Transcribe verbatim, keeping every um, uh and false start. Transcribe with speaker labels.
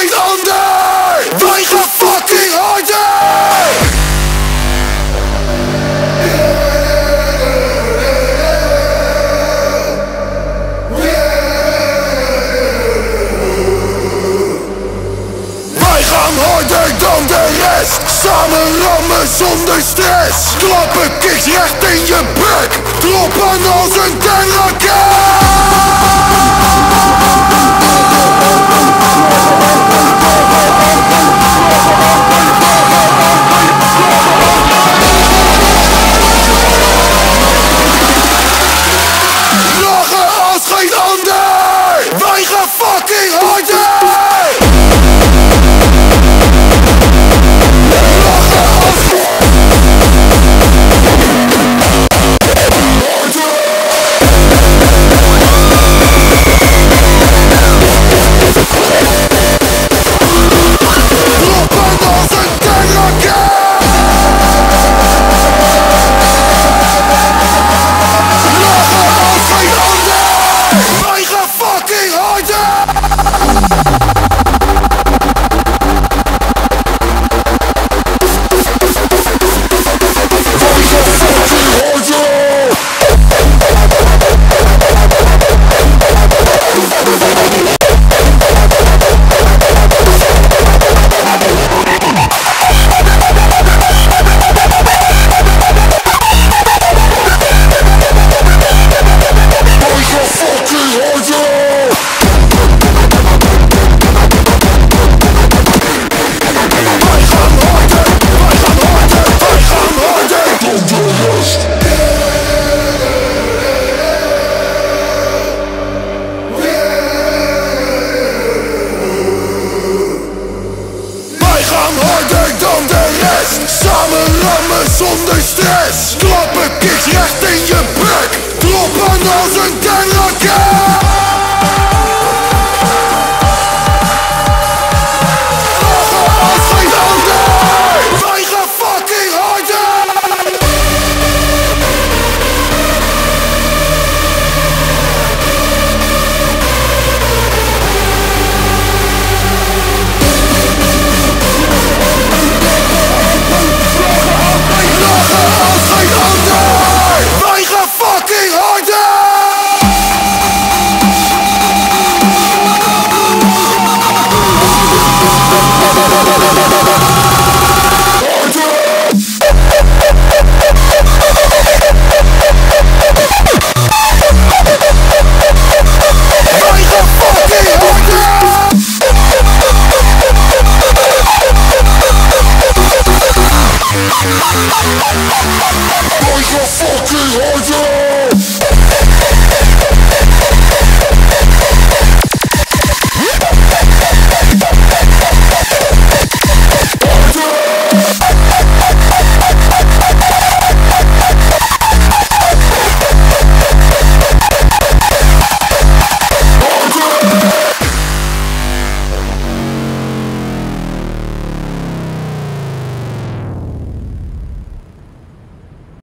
Speaker 1: geen ander. Wij gaan fucking harder. Wij gaan harder dan de rest. Samen rammen zonder stress. Klappen kicks recht in je bek. Droppen als een terraket. Lachen als geen ander. Wij gaan fucking harder. Samen rammen zonder stress. Klappen kicks recht in je bek. Droppen als een terraket.